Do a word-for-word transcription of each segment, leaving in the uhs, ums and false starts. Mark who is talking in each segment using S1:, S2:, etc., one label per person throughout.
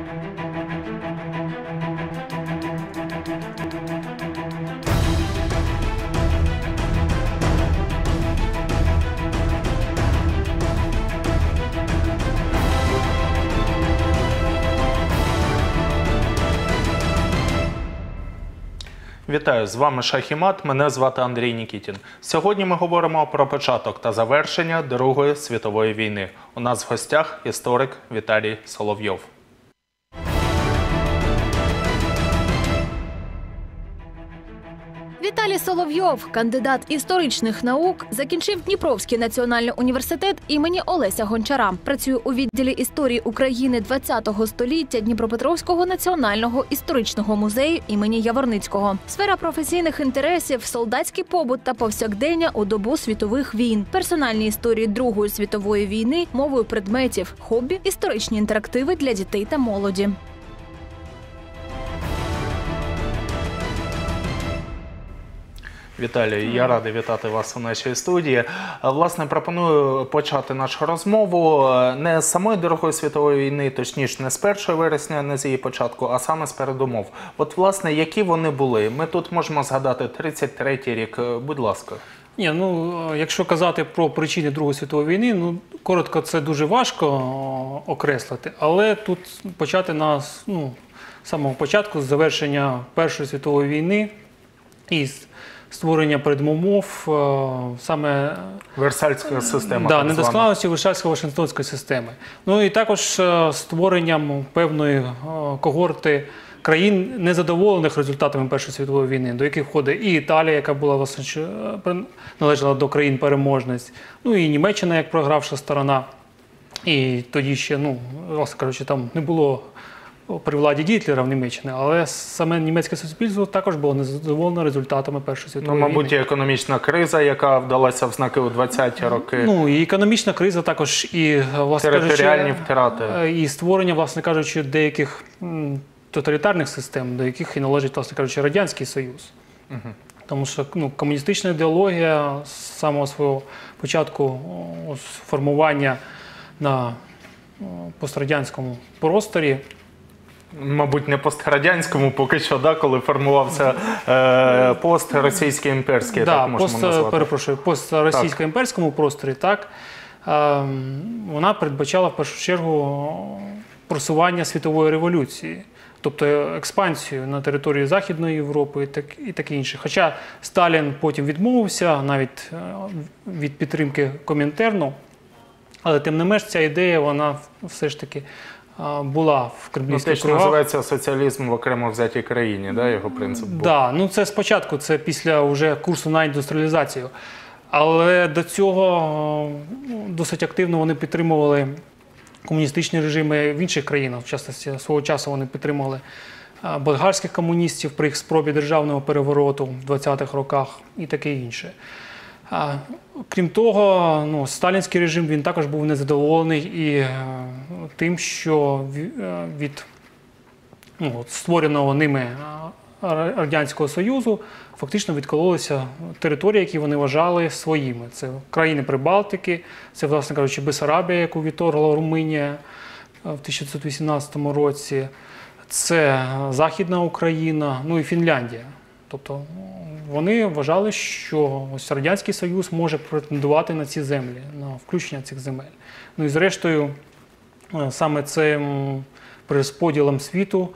S1: Вітаю, з вами Шах і Мат, мене звати Андрій Нікітін. Сьогодні ми говоримо про початок та завершення Другої світової війни. У нас в гостях історик Віталій Соловйов.
S2: Віталій Соловйов, кандидат історичних наук, закінчив Дніпровський національний університет імені Олеся Гончара. Працює у відділі історії України ХХ століття Дніпропетровського національного історичного музею імені Яворницького. Сфера професійних інтересів – солдатський побут та повсякдення у добу світових війн, персональні історії Другої світової війни мовою предметів, хобі, історичні інтерактиви для дітей та молоді.
S1: Віталій, я радий вітати вас у нашій студії. Власне, пропоную почати нашу розмову не з самої Другої світової війни, точніше, не з першого вересня, не з її початку, а саме з передумов. От, власне, які вони були? Ми тут можемо згадати тридцять третій рік. Будь ласка.
S3: Ні, ну, якщо казати про причини Другої світової війни, ну, коротко, це дуже важко окреслити, але тут почати на, ну, з самого початку, з завершення Першої світової війни і створення передумов саме
S1: Версальська система.
S3: Да, недосконалості Версальсько-Вашингтонської системи. Ну і також створенням певної когорти країн, незадоволених результатами Першої світової війни, до яких входить і Італія, яка була, власне, належала до країн-переможниць, ну і Німеччина, як програвша сторона. І тоді ще, ну, власне кажучи, там не було при владі Гітлера в Німеччині, але саме німецьке суспільство також було незадоволене результатами Першої світової
S1: ну,
S3: війни.
S1: Мабуть, і економічна криза, яка вдалася в знаки у двадцяті роки.
S3: Ну, і економічна криза також, і, власне
S1: територіальні
S3: кажучи,
S1: втрати.
S3: І створення, власне кажучи, деяких м, тоталітарних систем, до яких і належить, власне кажучи, Радянський Союз. Угу. Тому що, ну, комуністична ідеологія з самого свого початку формування на пострадянському просторі,
S1: мабуть, не пострадянському поки що, да, коли формувався е, пост російсько-імперський,
S3: да,
S1: так можемо
S3: пост,
S1: назвати.
S3: Перепрошую, пост російсько-імперському просторі, так, е, вона передбачала в першу чергу просування світової революції, тобто експансію на території Західної Європи і, так, і таке інше. Хоча Сталін потім відмовився навіть від підтримки Комінтерну, але тим не менш ця ідея, вона все ж таки була в кремлівських
S1: ну,
S3: кругах.
S1: Називається соціалізм в окремо взятій країні, да, його принцип був?
S3: Да, ну це спочатку, це після вже курсу на індустріалізацію. Але до цього досить активно вони підтримували комуністичні режими в інших країнах. В частності, свого часу вони підтримували болгарських комуністів при їх спробі державного перевороту в двадцятих роках і таке інше. А, крім того, ну, сталінський режим, він також був незадоволений і е, тим, що від ну, створеного ними Радянського Союзу фактично відкололися території, які вони вважали своїми. Це країни Прибалтики, це, власне кажучи, Бессарабія, яку відторгла Румунія в тисяча дев'ятсот вісімнадцятому році, це Західна Україна, ну і Фінляндія. Тобто вони вважали, що ось Радянський Союз може претендувати на ці землі, на включення цих земель. Ну і зрештою, саме цим перерозподілом світу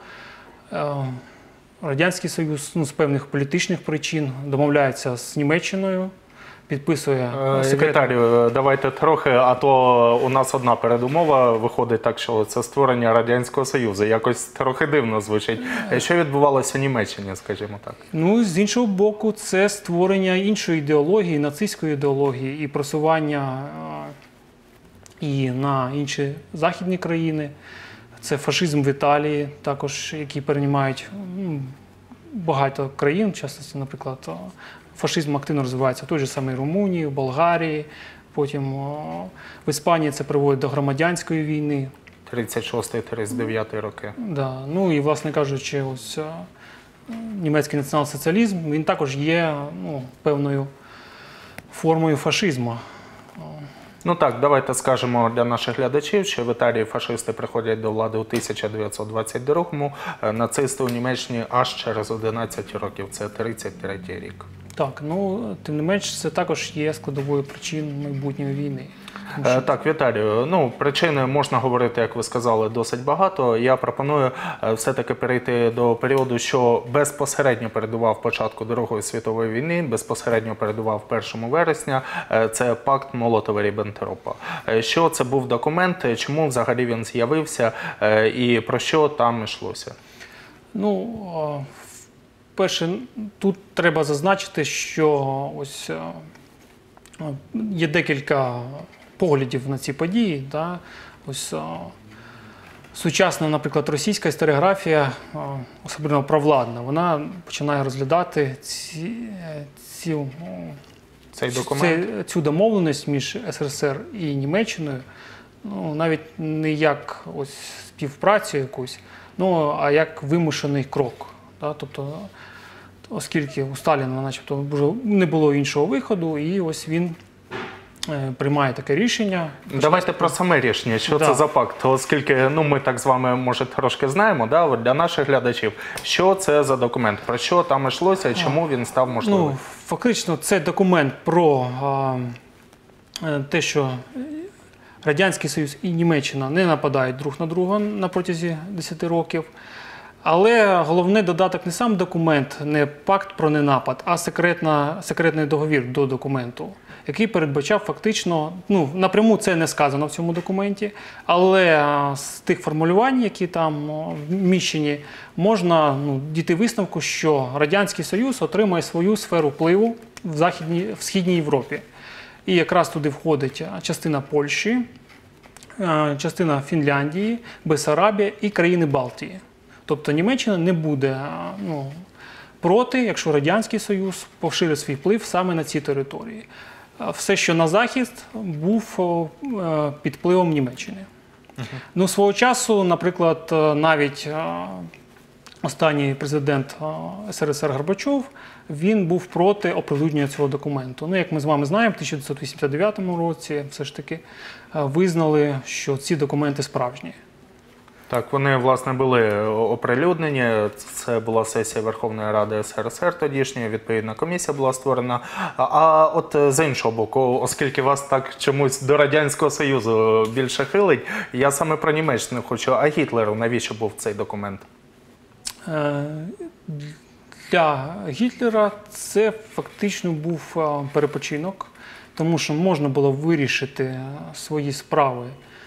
S3: Радянський Союз, ну, з певних політичних причин домовляється з Німеччиною, підписує секретар.
S1: Віталію, давайте трохи, а то у нас одна передумова виходить так, що це створення Радянського Союзу. Якось трохи дивно звучить. Що відбувалося в Німеччині, скажімо так?
S3: Ну, з іншого боку, це створення іншої ідеології, нацистської ідеології і просування і на інші західні країни. Це фашизм в Італії, також, який переймають багато країн, в частності, наприклад, фашизм активно розвивається в той же самій Румунії, в Болгарії, потім в Іспанії це приводить до громадянської війни.
S1: тридцять шостий — тридцять дев'ятий роки.
S3: Да. Ну і, власне кажучи, ось німецький націонал-соціалізм, він також є, ну, певною формою фашизму.
S1: Ну так, давайте скажемо для наших глядачів, що в Італії фашисти приходять до влади у тисяча дев'ятсот двадцять другому, нацисти у Німеччині аж через одинадцять років, це тридцять третій рік.
S3: Так, ну тим не менш, це також є складовою причин майбутньої війни.
S1: Е, Так, Віталію, ну, причини можна говорити, як ви сказали, досить багато. Я пропоную е, все-таки перейти до періоду, що безпосередньо передував початку Другої світової війни, безпосередньо передував першого вересня. Е, Це пакт Молотова-Ріббентропа. Е, Що це був документ, чому взагалі він з'явився е, і про що там йшлося?
S3: Ну, а, перше, тут треба зазначити, що ось а, є декілька поглядів на ці події. Да? Ось а, сучасна, наприклад, російська історіографія, а, особливо провладна, вона починає розглядати ці, ці,
S1: Цей документ?
S3: цю, цю домовленість між ес ер ес ер і Німеччиною, ну, навіть не як ось співпрацю якусь, ну, а як вимушений крок. Да? Тобто, оскільки у Сталіна начебто вже не було іншого виходу, і ось він е, приймає таке рішення.
S1: Давайте про саме рішення. Що
S3: Да.
S1: це за пакт? Оскільки ну, ми так з вами, може, трошки знаємо, да? От для наших глядачів, що це за документ, про що там йшлося і чому він став можливим?
S3: Ну, фактично, це документ про а, е, те, що Радянський Союз і Німеччина не нападають друг на друга на протязі десяти років. Але головний додаток не сам документ, не пакт про ненапад, а секретна, секретний договір до документу, який передбачав фактично, ну, напряму це не сказано в цьому документі, але а, з тих формулювань, які там о, вміщені, можна ну, дійти висновку, що Радянський Союз отримає свою сферу впливу в, Західній, в Східній Європі. І якраз туди входить частина Польщі, частина Фінляндії, Бессарабія і країни Балтії. Тобто Німеччина не буде ну, проти, якщо Радянський Союз поширить свій вплив саме на ці території. Все, що на захід, був під впливом Німеччини. Uh-huh. Ну, свого часу, наприклад, навіть останній президент ес ер ес ер Горбачов, він був проти оприлюднення цього документу. Ну, як ми з вами знаємо, в тисяча дев'ятсот вісімдесят дев'ятому році все ж таки визнали, що ці документи справжні.
S1: Так, вони, власне, були оприлюднені. Це була сесія Верховної Ради ес ер ес ер тодішньої, відповідна комісія була створена. А от з іншого боку, оскільки вас так чомусь до Радянського Союзу більше хилить, я саме про Німеччину хочу. А Гітлеру навіщо був цей документ?
S3: Для Гітлера це фактично був перепочинок, тому що можна було вирішити свої справи,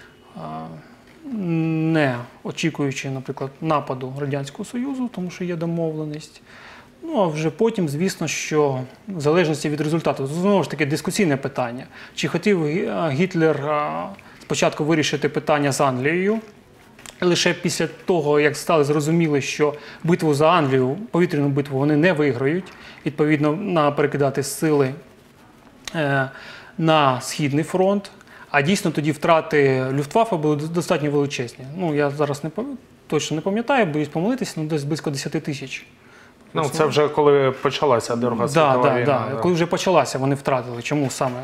S3: не очікуючи, наприклад, нападу Радянського Союзу, тому що є домовленість. Ну, а вже потім, звісно, що в залежності від результату, знову ж таки, дискусійне питання. Чи хотів Гітлер спочатку вирішити питання з Англією, лише після того, як стали зрозуміли, що битву за Англію, повітряну битву, вони не виграють, відповідно, на перекидати сили е, на Східний фронт, а дійсно тоді втрати Люфтваффе були достатньо величезні. Ну, я зараз не, точно не пам'ятаю, боюсь помилитися, ну, десь близько десять тисяч.
S1: Ну, це вже коли почалася Друга світова
S3: да, да,
S1: війна.
S3: Да. Да. Коли вже почалася, вони втратили. Чому саме?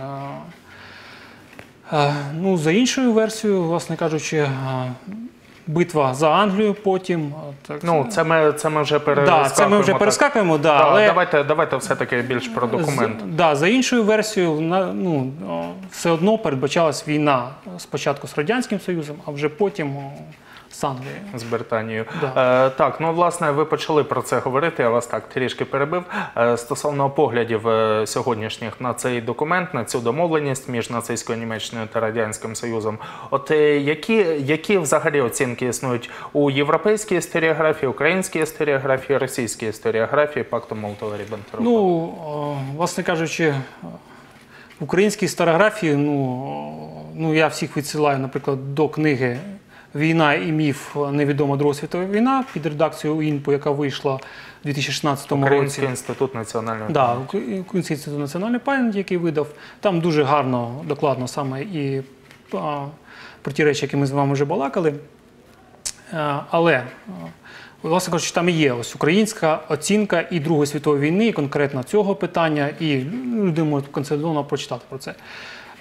S3: А, ну, за іншою версією, власне кажучи, битва за Англію потім. Так,
S1: ну, це ми, це ми вже перескакуємо.
S3: Да, це ми вже перескакуємо, да,
S1: да,
S3: але...
S1: Давайте, давайте все-таки більш про документ.
S3: З, да, за іншою версією, ну, все одно передбачалась війна спочатку з Радянським Союзом, а вже потім з Англією.
S1: З Британією.
S3: Да.
S1: Е, так, ну, власне, ви почали про це говорити, я вас так трішки перебив. Е, стосовно поглядів е, сьогоднішніх на цей документ, на цю домовленість між нацистською Німеччиною та Радянським Союзом, от е, які, які взагалі оцінки існують у європейській історіографії, українській історіографії, російській історіографії пакту Молотова-Ріббентропа?
S3: Ну, о, власне кажучи, в українській історіографії, ну, ну, я всіх відсилаю, наприклад, до книги «Війна і міф. Невідома Друга світова війна» під редакцією УІНПу, яка вийшла в дві тисячі шістнадцятому році.
S1: Український інститут національної
S3: да,
S1: пам'яті.
S3: Український інститут національної пам'яті, який видав. Там дуже гарно, докладно саме і а, про ті речі, які ми з вами вже балакали. А, але, власне кажучи, там і є ось українська оцінка і Другої світової війни, і конкретно цього питання, і люди можуть консолідовано прочитати про це.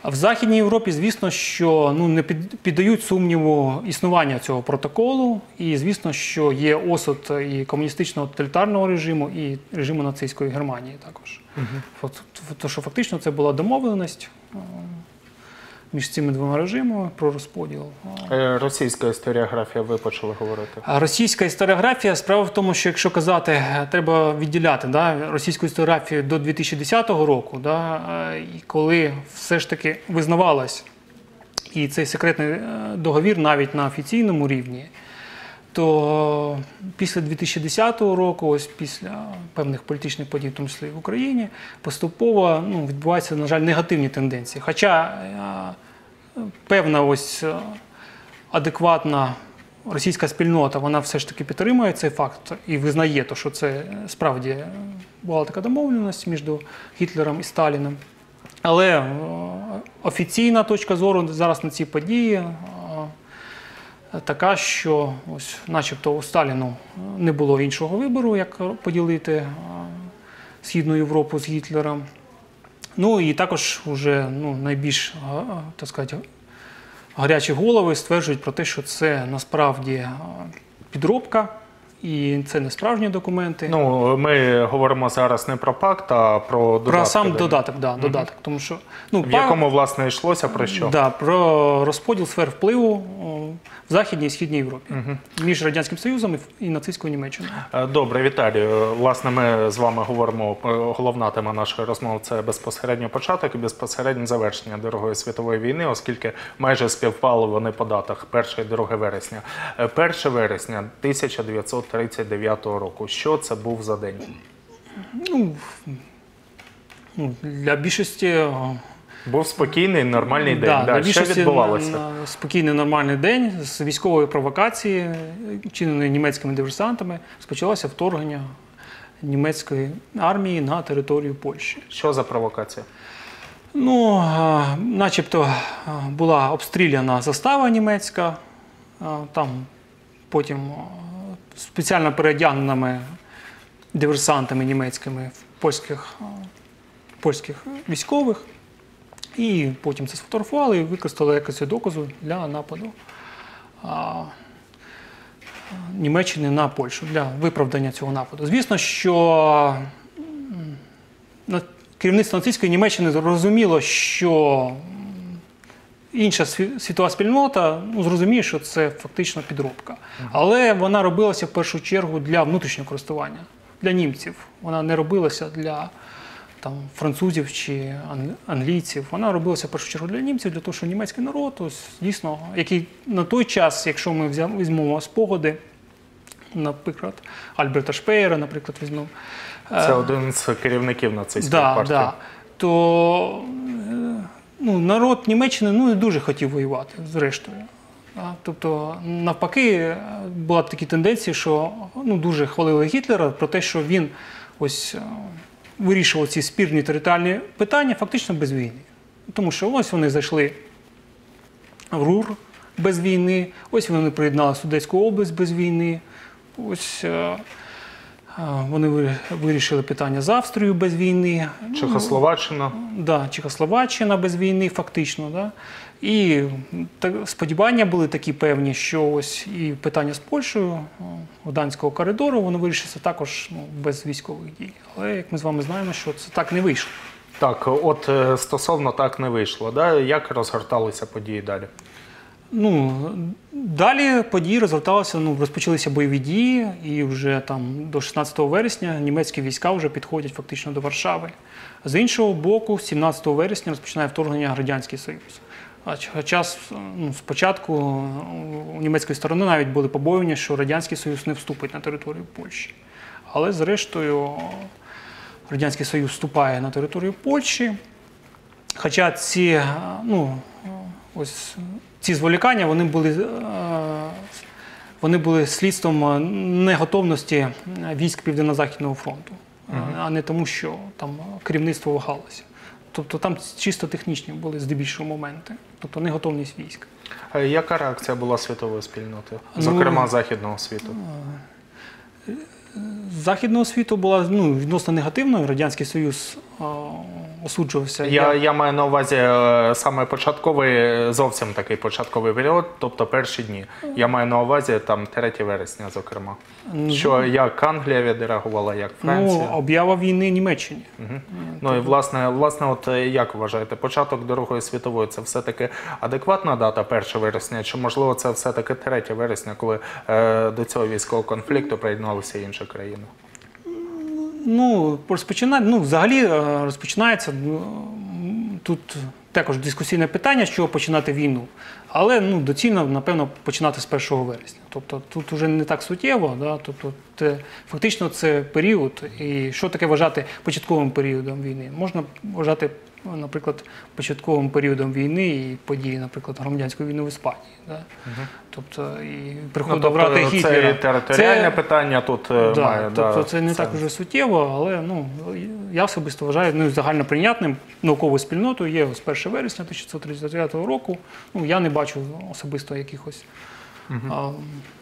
S3: А в Західній Європі, звісно, що ну, не під, піддають сумніву існування цього протоколу. І, звісно, що є осуд і комуністичного тоталітарного режиму, і режиму нацистської Германії також. Угу. Тому що фактично це була домовленість між цими двома режимами про розподіл.
S1: Російська історіографія, ви почали говорити.
S3: А російська історіографія, справа в тому, що якщо казати, треба відділяти да, російську історіографію до дві тисячі десятого року, да, коли все ж таки визнавалось, і цей секретний договір навіть на офіційному рівні, то після дві тисячі десятого року, ось після певних політичних подій, в тому числі в Україні, поступово ну, відбуваються, на жаль, негативні тенденції. Хоча е, певна ось адекватна російська спільнота, вона все ж таки підтримує цей факт і визнає, то, що це справді була така домовленість між Гітлером і Сталіним. Але е, офіційна точка зору зараз на ці події е, така, що ось, начебто у Сталіну не було іншого вибору, як поділити Східну Європу з Гітлером. Ну і також вже ну, найбільш, так сказати, гарячі голови стверджують про те, що це насправді підробка, і це не справжні документи.
S1: Ну, ми говоримо зараз не про пакт, а про додаток.
S3: Про сам додаток, да, угу. додаток. Тому що, ну,
S1: в якому, власне, йшлося про що?
S3: Да, про розподіл сфер впливу в Західній і Східній Європі угу. між Радянським Союзом і нацистською Німеччиною.
S1: Добре, Віталію. Власне, ми з вами говоримо, головна тема нашої розмови – це безпосередньо початок і безпосередньо завершення Другої світової війни, оскільки майже співпали вони по датах перше і друге вересня. перше вересня тисяча дев'ятсот тридцять дев'ятого року. Що це був за день?
S3: Ну, для більшості...
S1: Був спокійний, нормальний день.
S3: Да,
S1: да, що відбувалося?
S3: Спокійний, нормальний день з військової провокації, вчиненої німецькими диверсантами, спочалося вторгнення німецької армії на територію Польщі.
S1: Що за провокація?
S3: Ну, начебто була обстріляна застава німецька, там потім спеціально переодягненими диверсантами німецькими польських, польських військових. І потім це сфотографували і використали якось доказу для нападу а, Німеччини на Польщу, для виправдання цього нападу. Звісно, що керівництво нацистської Німеччини зрозуміло, що інша світова спільнота ну, зрозуміє, що це фактично підробка. Але вона робилася в першу чергу для внутрішнього користування, для німців. Вона не робилася для там, французів чи англійців. Вона робилася в першу чергу для німців, для того, що німецький народ, ось, дійсно, який на той час, якщо ми візьмемо спогади, наприклад, Альберта Шпеєра, наприклад, візьмемо.
S1: Це один з керівників нацистської
S3: да,
S1: партії.
S3: Да. То ну, народ Німеччини ну, не дуже хотів воювати, зрештою. Тобто, навпаки, була такі тенденції, що ну, дуже хвалили Гітлера про те, що він ось вирішував ці спірні територіальні питання фактично без війни. Тому що ось вони зайшли в Рур без війни, ось вони приєднали Судетську область без війни, ось вони вирішили питання з Австрією без війни.
S1: Чехословаччина.
S3: Ну, да, Чехословаччина без війни фактично. Да. І сподівання були такі певні, що ось і питання з Польщею, Гданського коридору, воно вирішиться також ну, без військових дій. Але, як ми з вами знаємо, що це так не вийшло.
S1: Так, от стосовно так не вийшло, да? Як розгорталися події далі?
S3: Ну, далі події розгорталися, ну, розпочалися бойові дії, і вже там до шістнадцятого вересня німецькі війська вже підходять фактично до Варшави. З іншого боку, сімнадцятого вересня розпочинає вторгнення Радянський Союз. Хоча ну, спочатку у німецької сторони навіть були побоювання, що Радянський Союз не вступить на територію Польщі. Але зрештою Радянський Союз вступає на територію Польщі. Хоча ці, ну, ось, ці зволікання вони були, вони були слідством неготовності військ Південно-Західного фронту, uh-huh. а не тому, що там керівництво вагалося. Тобто там чисто технічні були здебільшого моменти, тобто неготовність військ.
S1: А яка реакція була світової спільноти, зокрема
S3: ну,
S1: Західного світу?
S3: Західного світу була ну, відносно негативною. Радянський Союз е, осуджувався.
S1: Я, я маю на увазі е, саме початковий, зовсім такий початковий період, тобто перші дні. Я маю на увазі там третє вересня, зокрема. Що як Англія відреагувала, як Франція.
S3: Ну, об'ява війни Німеччині.
S1: Угу. Ну і власне, власне, от е, як вважаєте, початок Другої світової – це все-таки адекватна дата перше вересня, чи можливо це все-таки третє вересня, коли е, до цього військового конфлікту приєдналися інші країни?
S3: Ну, розпочинає, ну, взагалі е, розпочинається, ну, тут також дискусійне питання, з чого починати війну. Але ну, доцільно, напевно, починати з першого вересня. Тобто тут вже не так суттєво, да? Тобто, те, фактично це період. І що таке вважати початковим періодом війни? Можна вважати, наприклад, початковим періодом війни і події, наприклад, громадянської війни в Іспанії. Да? Угу. Тобто, і приходу
S1: ну, тобто,
S3: брати Гітлера.
S1: Це територіальне
S3: це,
S1: питання тут
S3: да,
S1: має.
S3: Тобто
S1: да,
S3: це не
S1: сенс.
S3: так вже суттєво, але ну, я особисто вважаю, ну, загальноприйнятним науковою спільнотою є ось перше вересня тисяча дев'ятсот тридцять дев'ятого року. Ну, я не бачу особисто якихось угу. а,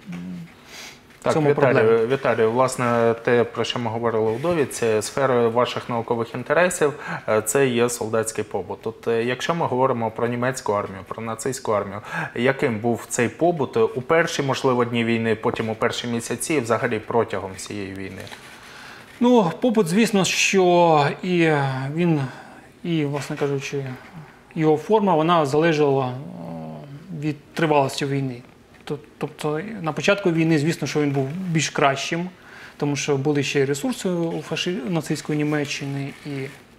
S1: Так,
S3: цьому
S1: Віталію,
S3: проблеми.
S1: Віталію, власне, те, про що ми говорили у довідці, сферою ваших наукових інтересів – це є солдатський побут. От, якщо ми говоримо про німецьку армію, про нацистську армію, яким був цей побут у перші, можливо, дні війни, потім у перші місяці і взагалі протягом цієї війни?
S3: Ну, побут, звісно, що і він, і, власне кажучи, його форма, вона залежала від тривалості війни. Тобто на початку війни, звісно, що він був більш кращим, тому що були ще ресурси у фаши... нацистської Німеччини. І...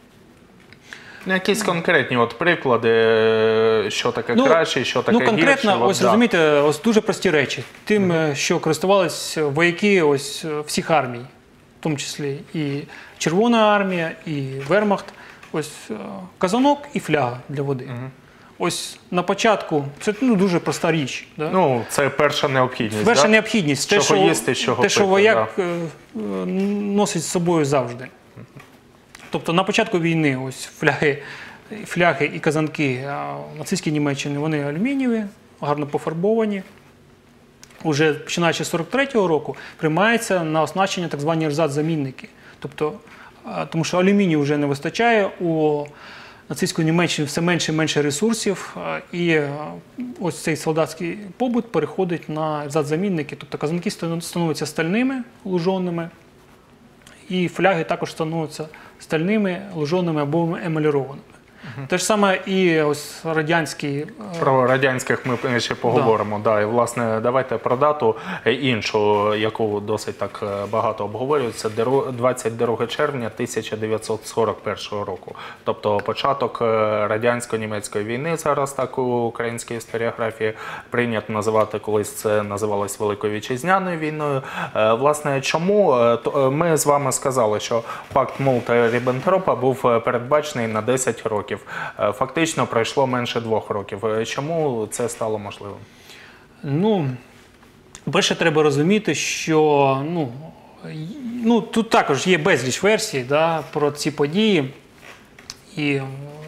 S1: Ну, якісь конкретні от приклади, що таке
S3: ну,
S1: краще, що таке
S3: ну, конкретно,
S1: гірше.
S3: ось,
S1: от,
S3: розумієте, ось дуже прості речі. Тим, mm-hmm. що користувались вояки ось всіх армій, в тому числі і Червона армія, і Вермахт, ось казанок і фляга для води. Mm-hmm. Ось на початку, це ну, дуже проста річ. Да?
S1: Ну, це перша необхідність.
S3: Перша
S1: да?
S3: необхідність. Те,
S1: чого
S3: що,
S1: їсти, чого
S3: те, що
S1: пити,
S3: вояк
S1: да.
S3: носить з собою завжди. Тобто на початку війни ось фляги, фляги і казанки в нацистській Німеччині, вони алюмінієві, гарно пофарбовані. Уже починаючи з сорок третього року приймається на оснащення так звані ерзац-замінники. Тобто, тому що алюмінію вже не вистачає, у нацистської Німеччини все менше і менше ресурсів, і ось цей солдатський побут переходить на ерзац-замінники. Тобто казанки становляться стальними, лужоними, і фляги також становляться стальними, лужоними або емалірованими. Угу. Те ж саме і ось радянські...
S1: Про радянських ми ще поговоримо. Да. Да. І, власне, давайте про дату іншу, яку досить так багато обговорюється, двадцять друге червня тисяча дев'ятсот сорок першого року. Тобто початок радянсько-німецької війни, зараз так у українській історіографії прийнято називати, колись це називалось Великою Вітчизняною війною. Власне, чому? Ми з вами сказали, що пакт Молотова-Ріббентропа був передбачений на десять років. Фактично пройшло менше двох років. Чому це стало можливим?
S3: Ну, перше, треба розуміти, що ну, ну, тут також є безліч версій да, про ці події. І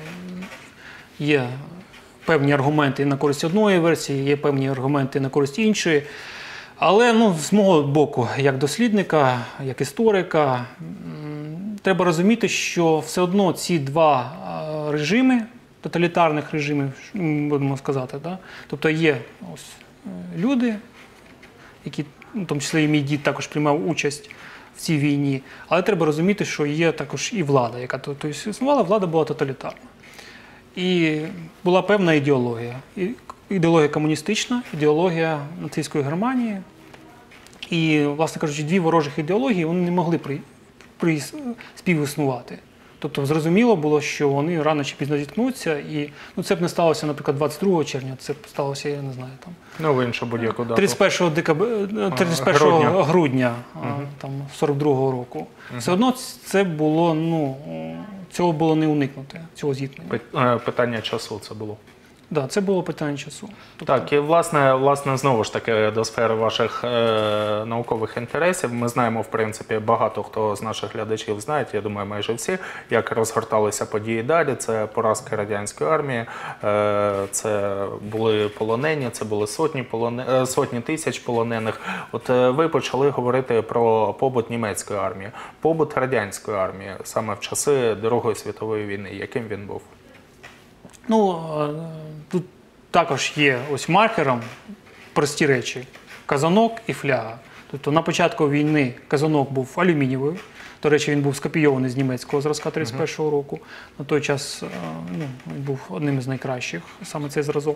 S3: є певні аргументи на користь одної версії, є певні аргументи на користь іншої. Але ну, з мого боку, як дослідника, як історика, треба розуміти, що все одно ці два режими, тоталітарних режимів, будемо сказати, да? Тобто є ось люди, які, в тому числі і мій дід також приймав участь в цій війні, але треба розуміти, що є також і влада, яка тобто, існувала, влада була тоталітарна. І була певна ідеологія. Ідеологія комуністична, ідеологія нацистської Германії. І, власне кажучи, дві ворожих ідеології вони не могли при, при співіснувати. Тобто зрозуміло було, що вони рано чи пізно зіткнуться, і ну, це б не сталося, наприклад, двадцять другого червня, це б сталося, я не знаю, там,
S1: ну, в іншу будь-яку дату.
S3: тридцять першого, декаб... тридцять першого грудня, грудня угу. там, сорок другого року. Угу. Все одно це було, ну, цього було не уникнути, цього зіткнення.
S1: Питання часу це було?
S3: Да, це було питання часу. Тобто,
S1: Так, і власне, власне, знову ж таки, до сфери ваших е, наукових інтересів. Ми знаємо, в принципі, багато хто з наших глядачів знає, я думаю, майже всі, як розгорталися події далі. Це поразки радянської армії, е, це були полонені, це були сотні, полоне, е, сотні тисяч полонених. От е, ви почали говорити про побут німецької армії, побут радянської армії, саме в часи Другої світової війни. Яким він був?
S3: Ну, е, тут також є ось маркером прості речі – казанок і фляга. Тобто на початку війни казанок був алюмінієвий, до речі, він був скопійований з німецького зразка тридцять першого року. На той час ну, він був одним із найкращих, саме цей зразок.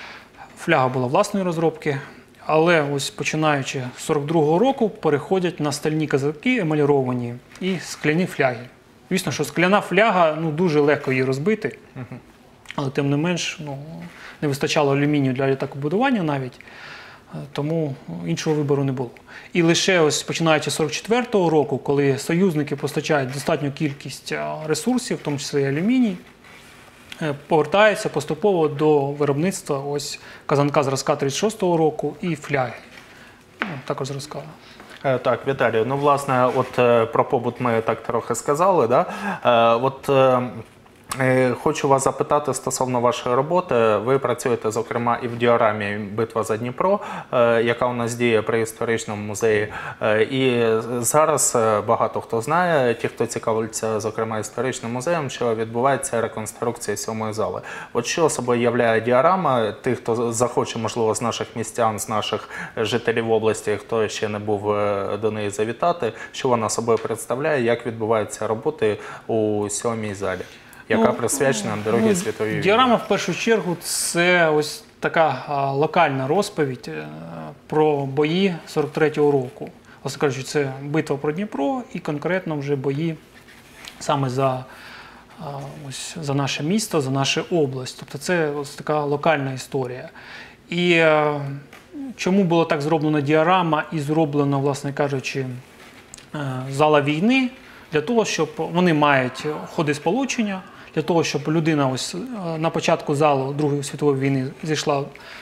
S3: Фляга була власної розробки, але ось починаючи з сорок другого року переходять на стальні казанки емаліровані і скляні фляги. Звісно, що скляна фляга, ну, дуже легко її розбити, але тим не менш ну, не вистачало алюмінію для літакобудування навіть, тому іншого вибору не було. І лише ось починаючи з сорок четвертого року, коли союзники постачають достатню кількість ресурсів, в тому числі і алюміній, повертаються поступово до виробництва ось казанка зразка тридцять шостого року і фляги, ну, також зразка.
S1: Так, Віталію, ну, власне, от е, про побут ми так трохи сказали, да? Е, от е, е, хочу вас запитати стосовно вашої роботи. Ви працюєте, зокрема, і в діорамі «Битва за Дніпро», е, яка у нас діє при історичному музеї. Е, і зараз е, багато хто знає, ті, хто цікавиться, зокрема, історичним музеєм, що відбувається реконструкція сьомої зали. От що собою являє діорама? Тих, хто захоче, можливо, з наших містян, з наших жителів області, хто ще не був е, до неї завітати, що вона собою представляє, як відбуваються роботи у сьомій залі, яка ну, присвячена Другій ну, світовій війні.
S3: Діорама, в першу чергу, це ось така а, локальна розповідь а, про бої сорок третього року. Власне кажучи, це битва про Дніпро і конкретно вже бої саме за, а, ось, за наше місто, за нашу область. Тобто це ось така локальна історія. І а, чому було так зроблено діорама і зроблено, власне кажучи, зала війни? Для того, щоб вони мають ходи сполучення, для того, щоб людина ось на початку залу Другої світової війни зійшла,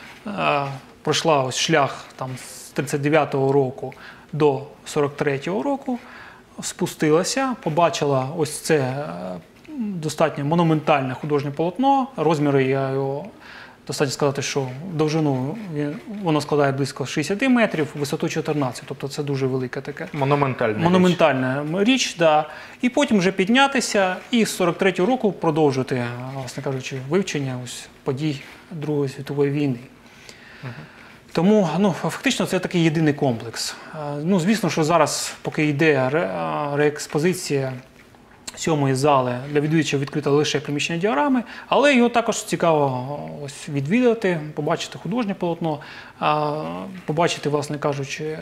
S3: пройшла ось шлях там, з тридцять дев'ятого року до сорок третього року, спустилася, побачила ось це достатньо монументальне художнє полотно, розміри я його достатньо сказати, що довжину воно складає близько шістдесят метрів, висоту чотирнадцять, тобто це дуже велика така
S1: монументальна,
S3: монументальна річ. річ да. І потім вже піднятися і з сорок третього року продовжувати, власне кажучи, вивчення ось подій Другої світової війни. Угу. Тому ну, фактично це такий єдиний комплекс. Ну, звісно, що зараз, поки йде ре реекспозиція сьомої зали, для відвідувачів відкрито лише приміщення діорами, але його також цікаво ось відвідати, побачити художнє полотно, побачити, власне кажучи,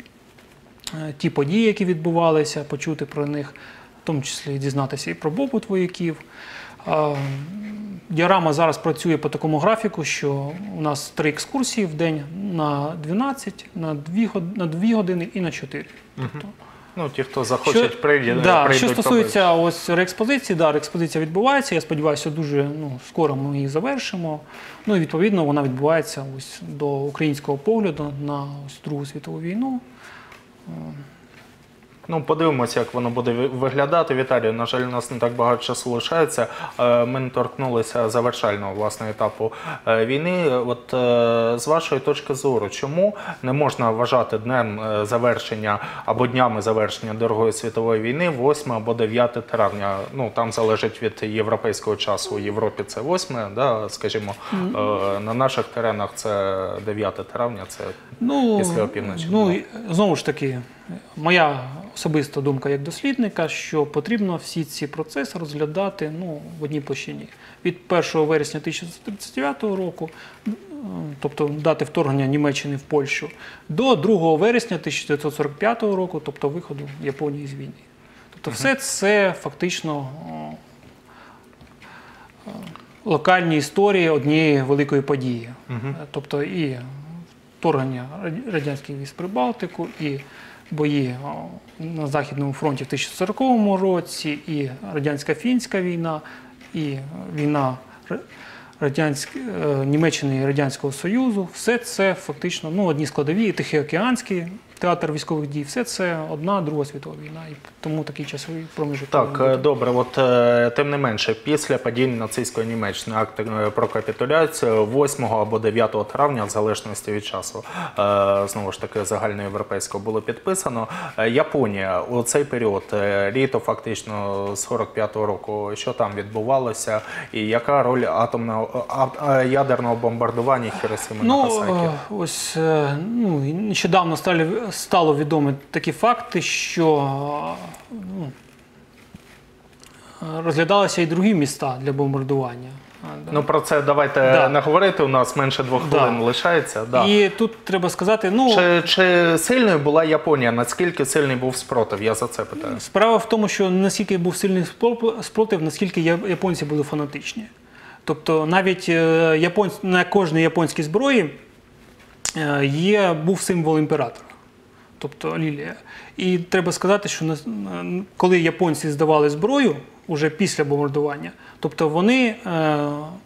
S3: ті події, які відбувалися, почути про них, в тому числі дізнатися і про побут вояків. Діорама зараз працює по такому графіку, що у нас три екскурсії в день на дванадцять, на дві години і на чотири.
S1: Угу. Ну, ті, хто захочуть, прийдуть.
S3: Да, що стосується ось реекспозиції, да, реекспозиція відбувається, я сподіваюся, дуже ну, скоро ми її завершимо. Ну і відповідно вона відбувається ось до українського погляду на ось Другу світову війну.
S1: Ну, подивимося, як воно буде виглядати. Віталій, на жаль, у нас не так багато часу лишається. Ми не торкнулися завершального, власне, етапу війни. От з вашої точки зору, чому не можна вважати днем завершення або днями завершення Другої світової війни восьме або дев'яте травня? Ну, там залежить від європейського часу. У Європі це восьме, да, скажімо, mm-hmm. на наших теренах це дев'яте травня, це
S3: ну,
S1: після опівночі.
S3: Ну, знову ж таки, моя особиста думка як дослідника, що потрібно всі ці процеси розглядати ну, в одній площині. Від першого вересня тисяча дев'ятсот тридцять дев'ятого року, тобто дати вторгнення Німеччини в Польщу, до другого вересня тисяча дев'ятсот сорок п'ятого року, тобто виходу Японії з війни. Тобто все це фактично локальні історії однієї великої події. Тобто і вторгнення радянських військ в Прибалтику, і бої на Західному фронті в тисяча дев'ятсот сороковому році, і радянсько-фінська війна, і війна Радянськ... е, Німеччини і Радянського Союзу. Все це фактично ну, одні складові, і Тихоокеанський театр військових дій. Все це одна, Друга світова війна. І тому такий часовий проміжок.
S1: Так, е, добре. От е, тим не менше, після падіння нацистської Німеччини акт е, про капітуляцію восьмого або дев'ятого травня, в залежності від часу, е, знову ж таки, загальноєвропейського було підписано. Е, Японія у цей період, е, літо фактично сорок п'ятого року, що там відбувалося і яка роль атомного а, а, ядерного бомбардування Хіросіми
S3: Ну,
S1: Нагасакі?
S3: е, ось е, ну, нещодавно стали, стало відомі такі факти, що е, ну, розглядалися і другі міста для бомбардування.
S1: Ну, про це давайте
S3: Да.
S1: не говорити, у нас менше двох
S3: Да.
S1: хвилин лишається. Да.
S3: І тут треба сказати, ну,
S1: Чи, чи сильною була Японія? Наскільки сильний був спротив? Я за це питаю.
S3: справа в тому, що наскільки був сильний спро- спротив, наскільки я- японці були фанатичні. Тобто навіть е, японсь... на кожній японській зброї е, є, був символ імператора, тобто лілія. І треба сказати, що на- на- коли японці здавали зброю, уже після бомбардування, тобто вони е,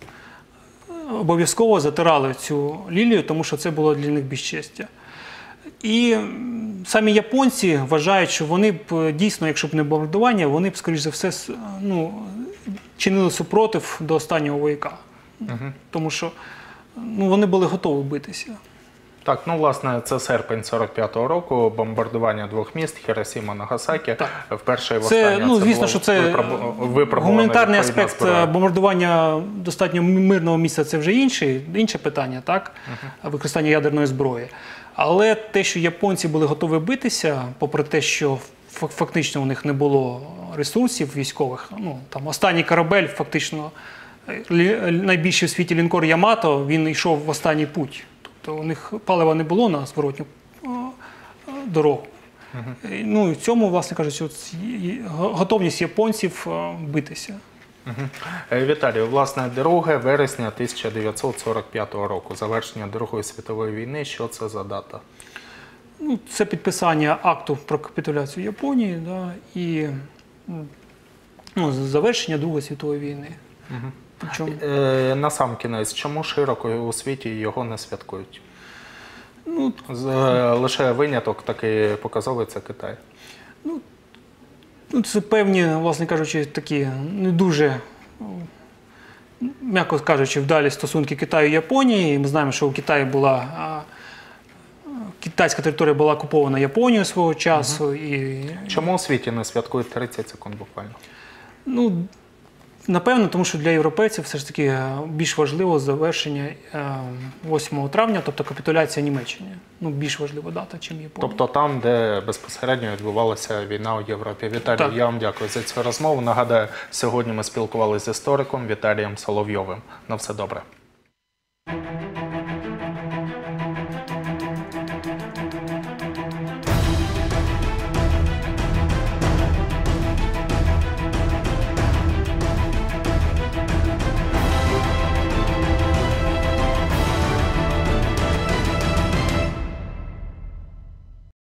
S3: обов'язково затирали цю лілію, тому що це було для них безчестя. І м, самі японці вважають, що вони б дійсно, якщо б не бомбардування, вони б, скоріш за все, с- ну, чинили супротив до останнього вояка. Тому що ну, вони були готові битися.
S1: Так, ну власне, це серпень сорок п'ятого року, бомбардування двох міст Хіросіма, Нагасакі.
S3: Так.
S1: Вперше і
S3: Це,
S1: востаннє.
S3: ну, звісно,
S1: було
S3: що це
S1: випробу- випробувана
S3: гуманітарний
S1: відповідна
S3: аспект
S1: зброя.
S3: бомбардування достатньо мирного місця, це вже інше, інше питання, так? Використання ядерної зброї. Але те, що японці були готові битися, попри те, що фа- фактично у них не було ресурсів військових, ну, там останній корабель, фактично лі- найбільший в світі лінкор Ямато, він йшов в останній путь. Тобто у них палива не було на зворотню е, е, дорогу. І, Ну, і в цьому, власне кажучи, от і- і го- готовність японців е, битися.
S1: Е, Віталію, власне, друге вересня тисяча дев'ятсот сорок п'ятого року, завершення Другої світової війни. Що це за дата?
S3: Ну, це підписання акту про капітуляцію Японії, да, і м, ну, завершення Другої світової війни. Причому,
S1: Е, насамкінець, чому широко у світі його не святкують?
S3: ну,
S1: З- е, Лише виняток такий показовий – це Китай.
S3: ну, це певні, власне кажучи, такі не дуже, м, м'яко кажучи, вдалі стосунки Китаю і Японії. І ми знаємо, що у Китаї була а, китайська територія була окупована Японією свого часу. І,
S1: Чому у світі не святкують тридцять секунд буквально?
S3: ну, напевно, тому що для європейців все ж таки е, більш важливо завершення е, восьмого травня, тобто капітуляція Німеччини. Ну, більш важлива дата, ніж Японія.
S1: Тобто там, де безпосередньо відбувалася війна у Європі. Віталій,
S3: Так.
S1: я вам дякую за цю розмову. Нагадаю, сьогодні ми спілкувалися з істориком Віталієм Соловйовим. На все добре.